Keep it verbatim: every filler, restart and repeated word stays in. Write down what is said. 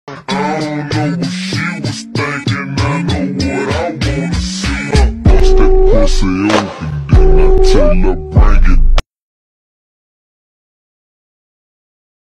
I don't know what she was thinking, I know what I wanna see. I bust that pussy open, then I tell her bring it